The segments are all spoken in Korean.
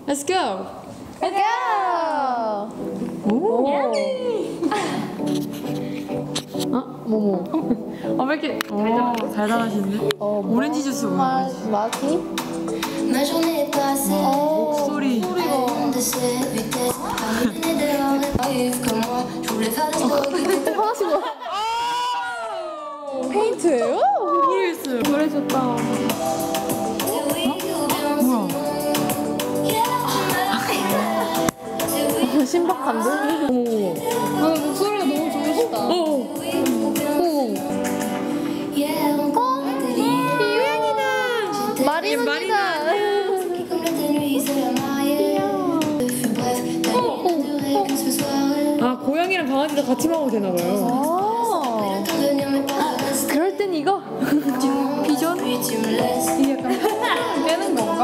Let's go. Let's go. 오. 뭐뭐? 왜 이렇게 달달하신데? 오렌지 주스 먹어야지. 마키? 목소리. 하나씩 뭐? 페인트예요? 모르겠어요. 노래 좋다. 뭐야? 신박한데? 목소리가 너무 좋으시다. 마리나입니다. 아, 고양이랑 강아지도 같이 먹어도 되나봐요. 그럴 땐 이거. 비전? 이게 약간 빼는 건가?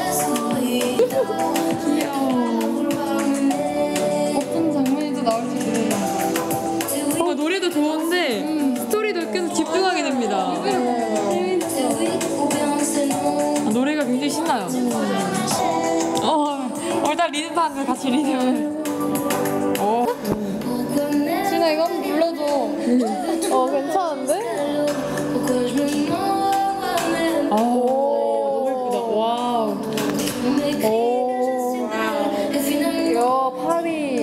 귀여워. 어떤 장면에도 나올지 기대된다. 노래도 좋은데 스토리도 계속 집중하게 됩니다. 노래가 굉장히 신나요. 일단 리듬 타는데 같이 리듬을. 진아 이거 한번 불러줘. 괜찮은데? 너무 예쁘다. 와우. 야, 파리.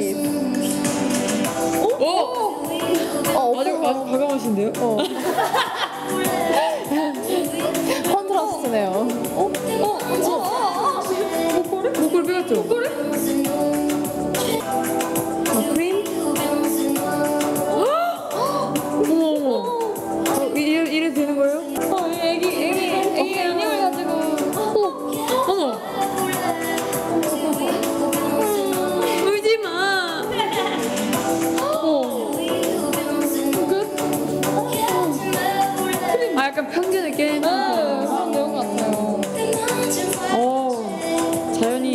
아주 과감하신데요? 컨트라스트네요. 목걸이 빼갔죠? 크림? 어머. 이래도 되는 거예요? 애기 애니멀 가지고. 어머. 울지 마. 약간 편견을 깨는 그런 내용 같아요. 자연이.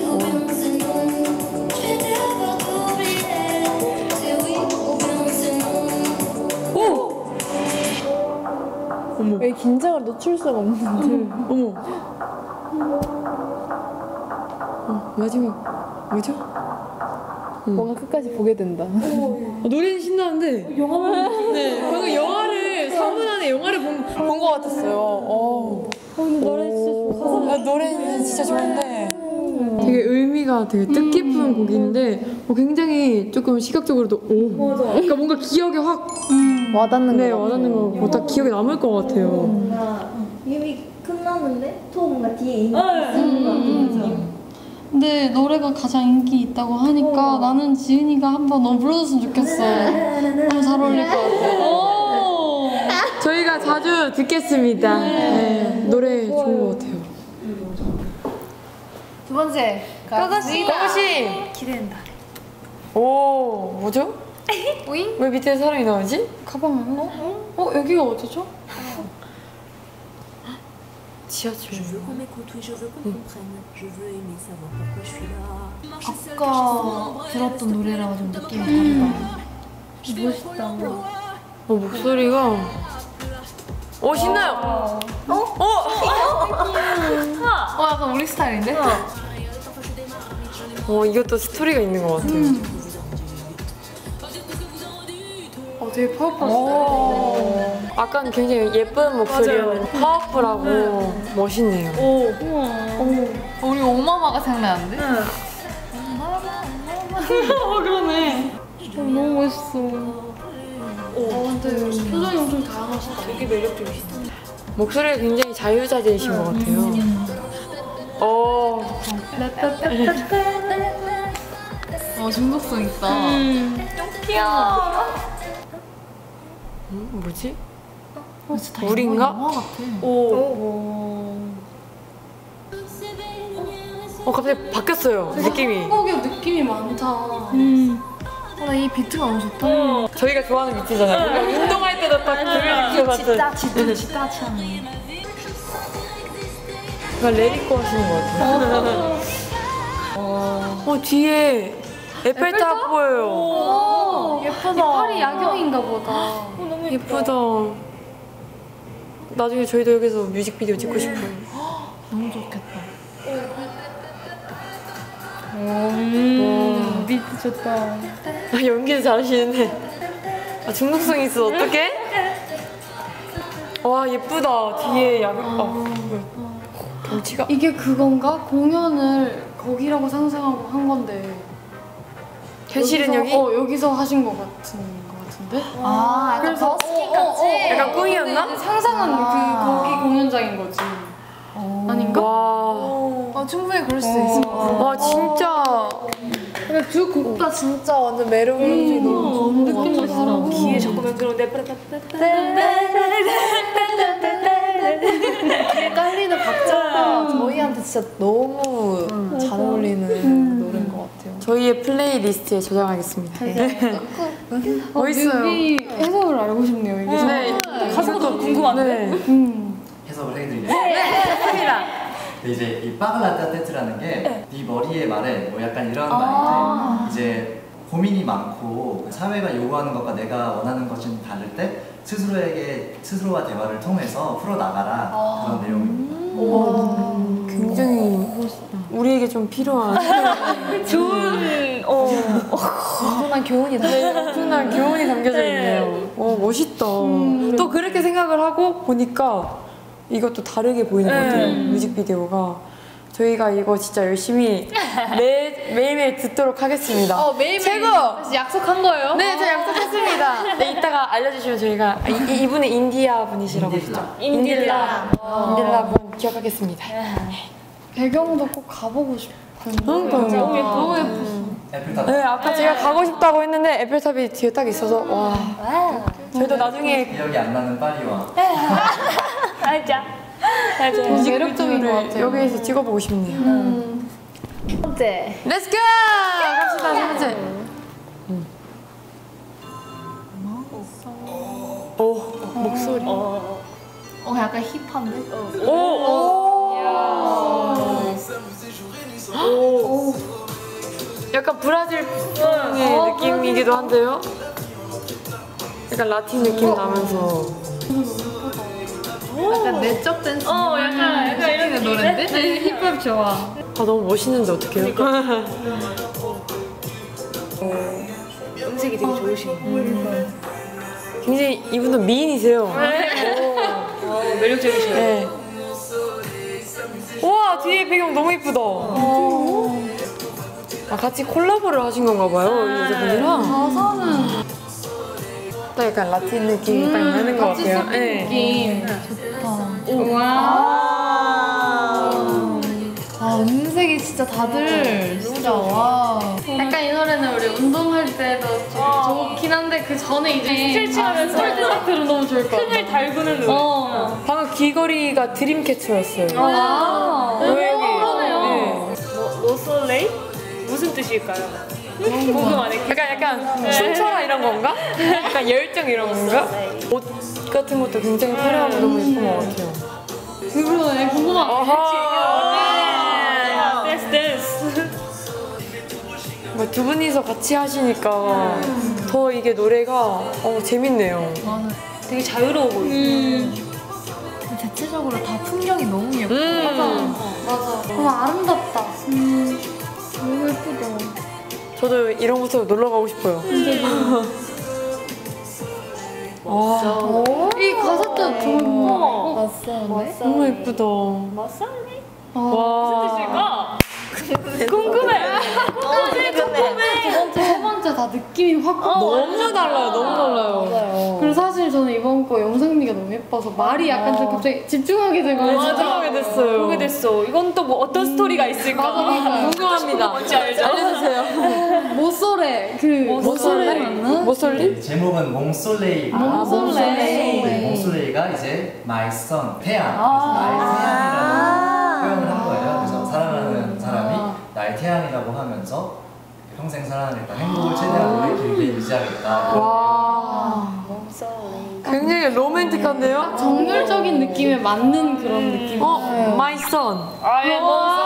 어머. 왜 긴장을 늦출 수가 없는데. 어머. 마지막 뭐죠? 뭔가 끝까지 보게 된다. 노래는 신나는데 네, 방금 영화를 3분 안에 영화를 본 것 같았어요. 근데 노래 진짜 좋아. 노래는 진짜 좋은데 되게 의미가 되게 뜻깊은 곡인데 굉장히 조금 시각적으로도 맞아. 그러니까 뭔가 기억에 확 와닿는 거. 와닿는 거고 다 기억에 남을 것 같아요. 뭔가 이미 끝났는데 또 뭔가 뒤에 있는 것 같은 근데 노래가 가장 인기 있다고 하니까 나는 지은이가 한번 너무 불러줬으면 좋겠어. 너무 잘 어울릴 것 같아. 저희가 자주 듣겠습니다. 네, 노래 좋은 것 같아요. 두 번째. 고고씨! 기대된다. 오, 뭐죠? 오잉? 왜 밑에 사람이 나오지? 가방 안 넣어? 여기가 어디죠? 지하철. 아까 들었던 노래랑 좀 느낌이 다르다. 멋있다. 목소리가 신나요. 약간 우리 스타일인데? 이것도 스토리가 있는 것 같아요. 되게 파워풀하시다. 아까는 굉장히 예쁜 목소리였는데 파워풀하고 멋있네요. 우리 오마마가 생각나는데? 그러네. 너무 멋있어. 근데 표정이 엄청 다양하시다. 되게 매력적이시다. 목소리가 굉장히 자유자재이신 것 같아요. 중독성 있다. 귀여워. 뭐지? 진짜 물인가? 영화 같아. 갑자기 바뀌었어요, 느낌이. 한국의 느낌이 많다. 나 이 비트가 너무 좋다. 저희가 좋아하는 비트잖아요. 운동할 때도 딱 들을 비트 같은. 진짜 취향이. 약간 레디코 하시는 것 같아요. 뒤에 에펠탑 보여요. 예쁘다. 팔이 야경인가 보다. 예쁘다. 나중에 저희도 여기서 뮤직비디오 찍고 싶어요. 너무 좋겠다. 좋다. 아, 연기도 잘하시는데. 아, 중독성 있어. 어떡해? 와, 예쁘다. 뒤에 경치가. 이게 그건가? 공연을 거기라고 상상하고 한 건데. 현실은 여기? 여기서 하신 것 같은데? 아, 약간 그래서 버스킹 같이. 약간 꿈이었나? 근데 이제 상상한 거기 공연장인 거지. 아닌가? 와. 충분히 그럴 수도 있을 것 같아. 와, 진짜. 근데 두 곡 다 진짜 완전 매력이 너무 느낌 있어. 귀에 적으면 그런데 깔리는 박자가 저희한테 진짜 너무 잘 어울리는 노래인 것 같아요. 저희의 플레이리스트에 저장하겠습니다. 멋있어요. 뮤비 해석을 알고 싶네요. 이게. 네. 가사가 너무 궁금한데? 네. 해석을 해드리겠습니다. 이제 이 빠글라따떼트라는 게 네 머리에 말해 뭐 약간 이런 말인데 이제 고민이 많고 사회가 요구하는 것과 내가 원하는 것이 다를 때 스스로와 대화를 통해서 풀어나가라 그런 내용입니다. 굉장히 우리에게 좀 필요한 좋은 엄청난 교훈이 엄청난 교훈이 담겨져 있네요. 멋있다. 또 그렇게 생각을 하고 보니까 이것도 다르게 보이는 것 같아요. 뮤직비디오가. 저희가 이거 진짜 열심히 매일매일 듣도록 하겠습니다. 매일매일 최고! 약속한 거예요? 네, 저 약속했습니다. 네, 이따가 알려주시면 저희가 이분은 인디아 분이시라고 하시죠? 인딜라 분 기억하겠습니다. 배경도 꼭 가보고 싶어요. 그러니까요. 너무 예뻤어. 애플탑. 네, 아까 제가 가고 싶다고 했는데 에펠탑이 뒤에 딱 있어서 와. 저희도 나중에 기억이 안 나는 파리와 맞아. 매력적인 것 같아요. 여기에서 찍어보고 싶네요. 첫 번째. Let's go! 갑시다, 세 번째. 오, 목소리. 약간 힙한데? 오. 약간 브라질 풍의 느낌이기도 한데요. 약간 라틴 느낌 나면서. 약간 내적 댄스. 약간 이런 노래인데? 네, 힙합 좋아. 아, 너무 멋있는데 어떡해요? 음색이 되게 좋으시고. 굉장히 이분도 미인이세요. 매력적이시네요. 네. 와, 뒤에 배경 너무 이쁘다. 아, 같이 콜라보를 하신 건가 봐요, 이 여자분이랑. 가사는 또 약간 라틴 느낌이 딱 나는 것 같이 같아요. 섞인 네. 느낌. 좋다. 와, 음색이 진짜 다들 진짜 와. 약간 이 노래는 우리 운동할 때도 좋긴 한데 그 전에 이제 스트레칭하면서 딱 들으면 너무 좋을 것 같아. 을 달구는 노래. 방금 귀걸이가 드림캐쳐였어요. 그러네요. 노솔레이? 무슨 뜻일까요? 궁금하네. 약간 춤춰라 이런 건가? 약간 열정 이런 건가? 옷 같은 것도 굉장히 화려하고 너무 예쁜 것 같아요. 그러네, 궁금하다. 아하. 댄스. 두 분이서 같이 하시니까 더 이게 노래가 재밌네요. 되게 자유로워 보이고. 대체적으로 다 풍경이 너무 예뻐. 맞아. 너무 아름답다. 너무 예쁘다. 저도 이런 곳으로 놀러 가고 싶어요. 와, 이 가사도 좋은 맞네. 너무 예쁘다. 맞사네. 와, 궁금해. 세 번째 다 느낌이 확 너무 달라요. 너무 달라요. 그리고 사실 저는 이번 거 영상미가 너무 예뻐서 말이 약간 좀 갑자기 집중하게 되고 집중하게 됐어요. 보게 됐어. 이건 또 뭐 어떤 스토리가 있을까? 궁금합니다. 뭔지 알죠? 알려주세요. 모쏠레 모쏠레 맞나? 모솔리? 제목은 몽솔레이. 몽솔레이. 몽솔레이가 이제 my son 태양. 그래서 나의 태양이라는 표현을 한 거예요. 그래서 사랑하는 사람이 나의 태양이라고 하면서 평생 사랑하겠다, 행복을 최대한 오래 길게 유지하겠다. 와, 굉장히 로맨틱한데요? 정열적인 느낌에 맞는 그런 느낌. My son. 아예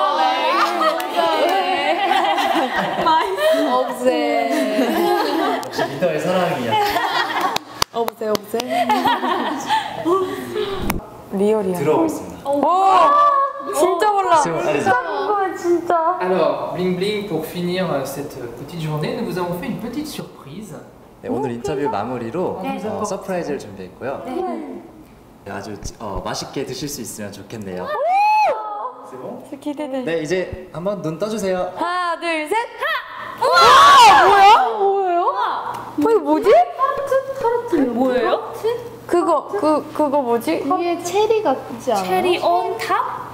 역시 리더의 사랑이야. 어보세요. 리얼이야. 들어보겠습니다. 오, 진짜 몰라. Alors, Bling Bling, pour finir cette petite journée, nous vous avons fait une petite surprise. 네, 오늘 인터뷰 마무리로 서프라이즈를 준비했고요. 아주 맛있게 드실 수 있으면 좋겠네요. 기대돼. 네, 이제 한번 눈 떠주세요. 하나, 둘, 셋. 와! 뭐예요? 이거 뭐지? 타르트. 뭐예요? 그거 뭐지? 위에 체리 같지 않아? 체리 온 탑?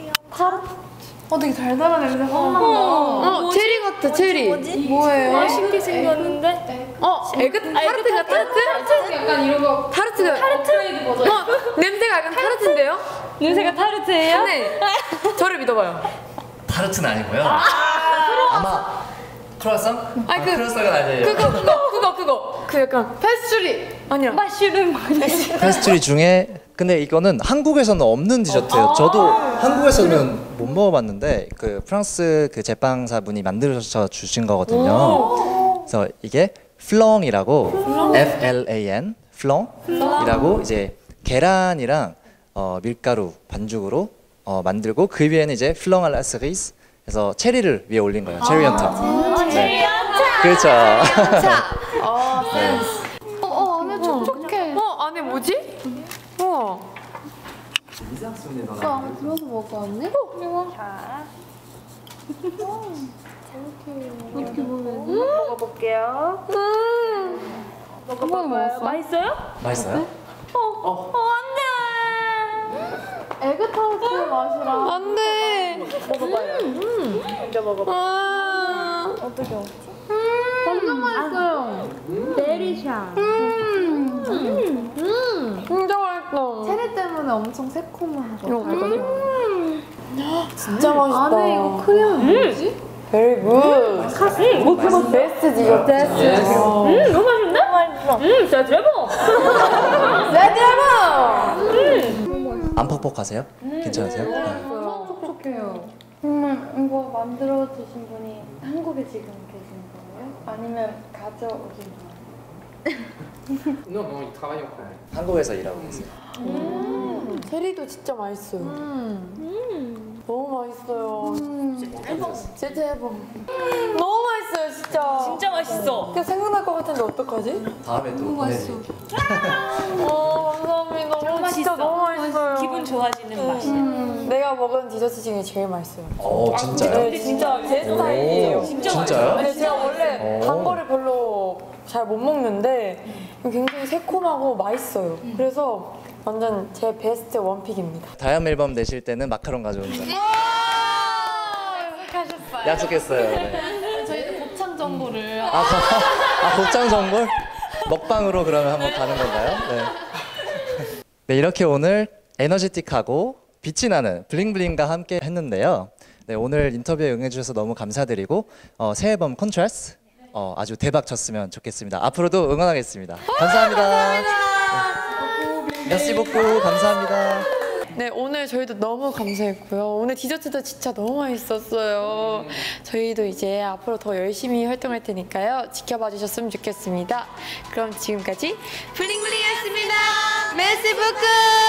되게 달달한 냄새 확 난다. 체리 같아, 체리. 뭐예요? 맛있게 생겼는데? 타르트 같아? 타르트? 약간 이런 거 타르트가. 업그레이드 버전. 냄새가 약간 타르트인데요? 냄새가 타르트예요? 네. 저를 믿어봐요. 타르트는 아니고요. 아마 크루아상? 아니, 크루아상은 아니에요. 그거. 그 약간 페스츄리. 아니야. 마슈룸. 페스트리 중에 근데 이거는 한국에서는 없는 디저트예요. 저도 한국에서는 못 먹어봤는데 그 프랑스 그 제빵사분이 만들어서 주신 거거든요. 그래서 이게 플렁이라고 FLAN 플렁이라고 이제 계란이랑 밀가루 반죽으로 만들고 그 위에는 이제 플렁 알라 스리스 해서 체리를 위에 올린 거예요. 체리 온 탑. 네. 그렇죠. 안에 촉촉해. 안에 뭐지? 우와. 들어서 먹어 언니? 어떻게 먹어야지? 먹어볼게요. 먹어봐요. 맛있어요? 맛있어요? 에그타르트 맛이랑 안 돼. 먼저 먹어봐. 어떻게 완전 맛있어요. 베리샤. 진짜 맛있어. 체리 때문에 엄청 새콤한 거. 진짜 맛있다. 안에 이거 크림 뭐지? Very good. 뭐 베스트 디저트. 너무 맛있는데? 진짜 대박. 안 퍽퍽하세요? 괜찮으세요? 네. 촉촉해요. 이거 만들어 주신 분이 한국에 지금 계신 거예요? 아니면 가져오신 거예요? Non, non, il travaille en France. 한국에서 일하고 계세요. 체리도 진짜 맛있어요. 너무 맛있어요. 진짜 대박. 너무 맛있어요, 진짜. 진짜 맛있어. 그냥 생각날 것 같은데 어떡하지? 다음에 또 보내드릴게요. 감사합니다. 너무 진짜 너무 맛있어요. 기분 좋아지는 맛이야. 내가 먹은 디저트 중에 제일 맛있어요. 진짜요? 네, 진짜 제 스타일이에요. 진짜요? 근데 제가 원래 단 거를 별로 잘 못 먹는데 굉장히 새콤하고 맛있어요. 그래서 완전 제 베스트 원픽입니다. 다음 앨범 내실 때는 마카롱 가져온다. 약속했어요. 네. 저희도 곱창 정보를 곱창 전골? 먹방으로 그러면 한번 가는 건가요? 네. 네, 이렇게 오늘 에너지틱하고 빛이 나는 블링블링과 함께 했는데요. 네, 오늘 인터뷰에 응해주셔서 너무 감사드리고 새 앨범 컨트라스트 아주 대박 쳤으면 좋겠습니다. 앞으로도 응원하겠습니다. 감사합니다. 네. merci beaucoup. 감사합니다. 네, 오늘 저희도 너무 감사했고요. 오늘 디저트도 진짜 너무 맛있었어요. 저희도 이제 앞으로 더 열심히 활동할 테니까요. 지켜봐 주셨으면 좋겠습니다. 그럼 지금까지 블링블링이었습니다. 메시 부크!